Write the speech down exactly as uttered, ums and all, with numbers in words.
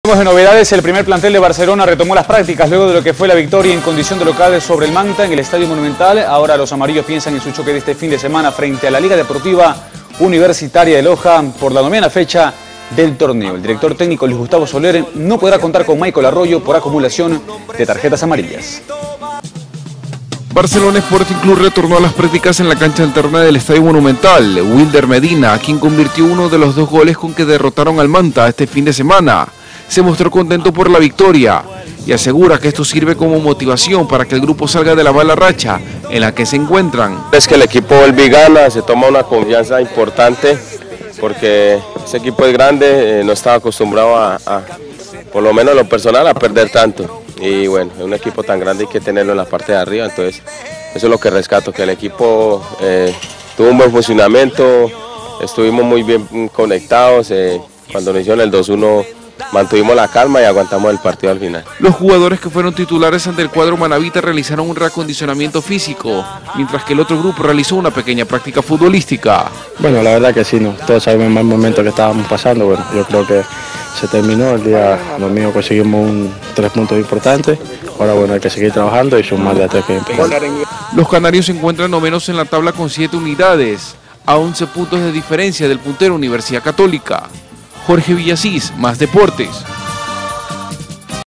De novedades, el primer plantel de Barcelona retomó las prácticas luego de lo que fue la victoria en condición de local sobre el Manta en el Estadio Monumental. Ahora los amarillos piensan en su choque de este fin de semana frente a la Liga Deportiva Universitaria de Loja por la novena fecha del torneo. El director técnico Luis Gustavo Soler no podrá contar con Michael Arroyo por acumulación de tarjetas amarillas. Barcelona Sporting Club retornó a las prácticas en la cancha alterna del Estadio Monumental. Wilder Medina, quien convirtió uno de los dos goles con que derrotaron al Manta este fin de semana, se mostró contento por la victoria y asegura que esto sirve como motivación para que el grupo salga de la mala racha en la que se encuentran. Es que el equipo vuelve y gana, se toma una confianza importante porque ese equipo es grande, eh, no estaba acostumbrado a, a, por lo menos en lo personal, a perder tanto. Y bueno, un equipo tan grande hay que tenerlo en la parte de arriba, entonces eso es lo que rescato, que el equipo eh, tuvo un buen funcionamiento, estuvimos muy bien conectados, eh, cuando nos hicieron el dos uno mantuvimos la calma y aguantamos el partido al final. Los jugadores que fueron titulares ante el cuadro manabita realizaron un reacondicionamiento físico, mientras que el otro grupo realizó una pequeña práctica futbolística. Bueno, la verdad que sí, no, todos sabemos el mal momento que estábamos pasando. Bueno, yo creo que se terminó, el día domingo conseguimos un, tres puntos importantes, ahora bueno, hay que seguir trabajando y sumar de a tres que es importante. Los canarios se encuentran novenos en la tabla con siete unidades, a once puntos de diferencia del puntero Universidad Católica. Jorge Villasís, Más Deportes.